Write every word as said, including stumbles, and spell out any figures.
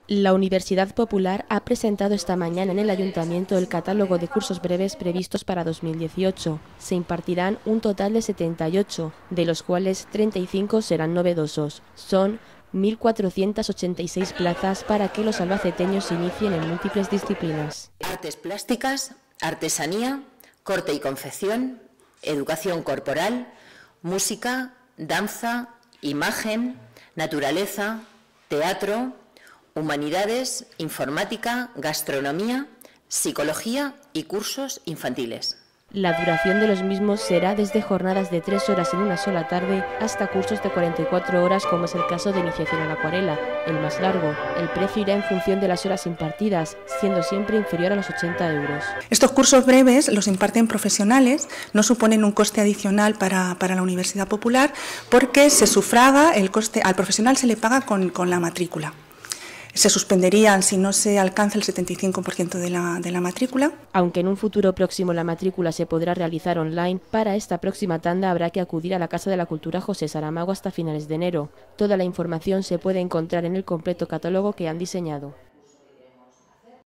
La Universidad Popular ha presentado esta mañana en el Ayuntamiento el catálogo de cursos breves previstos para dos mil dieciocho. Se impartirán un total de setenta y ocho, de los cuales treinta y cinco serán novedosos. Son mil cuatrocientas ochenta y seis plazas para que los albaceteños se inicien en múltiples disciplinas. Artes plásticas, artesanía, corte y confección, educación corporal, música, danza, imagen, naturaleza, teatro, humanidades, informática, gastronomía, psicología y cursos infantiles. La duración de los mismos será desde jornadas de tres horas en una sola tarde hasta cursos de cuarenta y cuatro horas, como es el caso de iniciación a la acuarela, el más largo. El precio irá en función de las horas impartidas, siendo siempre inferior a los ochenta euros. Estos cursos breves los imparten profesionales, no suponen un coste adicional para, para la Universidad Popular, porque se sufraga el coste, al profesional se le paga con, con la matrícula. Se suspenderían si no se alcanza el setenta y cinco por ciento de la, de la matrícula. Aunque en un futuro próximo la matrícula se podrá realizar online, para esta próxima tanda habrá que acudir a la Casa de la Cultura José Saramago hasta finales de enero. Toda la información se puede encontrar en el completo catálogo que han diseñado.